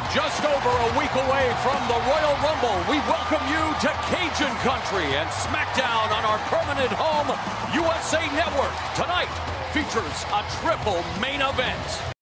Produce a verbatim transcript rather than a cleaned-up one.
Just over a week away from the Royal Rumble, we welcome you to Cajun Country and SmackDown on our permanent home, U S A Network. Tonight features a triple main event.